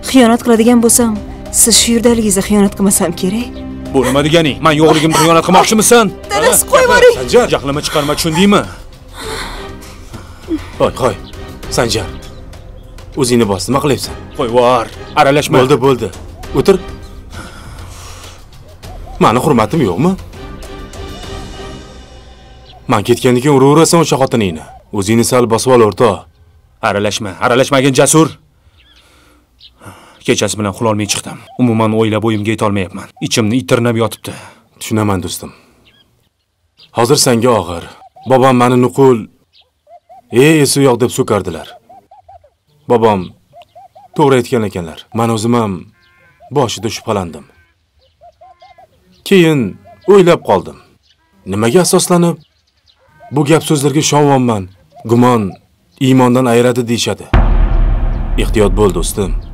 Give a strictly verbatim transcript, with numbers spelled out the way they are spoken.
xiyonat qiladigan bo'lsam, siz shu yerdaligingizda xiyonat qilmasam kerak. Bu nima deganing? Men yo'qligimda xiyonat qilmoqchimisan? Dadasi qo'yib yuboring. Sanjar, jahlimni chiqarma, tushundingmi? Hoy, hoy. Sanjar. O'zingni bos, nima qilyapsan? Qo'y vor, aralashma. Bo'ldi, bo'ldi. O'tir. Meni hurmatim yo'qmi? Men ketgandan keyin uraverasan o'sha xotiningni. O'zingni sal bosib ol, o'rtoq. Aralashma, aralashmagin Jasur. Kechasi bilan uxlolmay chiqdim. Umuman o'ylab o'yimga yeta olmayapman. Ichimni itirnab yotibdi. Tushunaman do'stim. Hozir senga og'ir. Bobom meni nuqul ey esi yo'q deb so'kardilar. Bobom to'g'ri aytgan ekanlar. Men o'zim ham boshida shubhalandim. Keyin o'ylab qoldim. Nimaga asoslanib bu gap so'zlarga ishonyapman? Gumon Iymondan ayiradi deyshadi. Ehtiyot bo'l do'stim.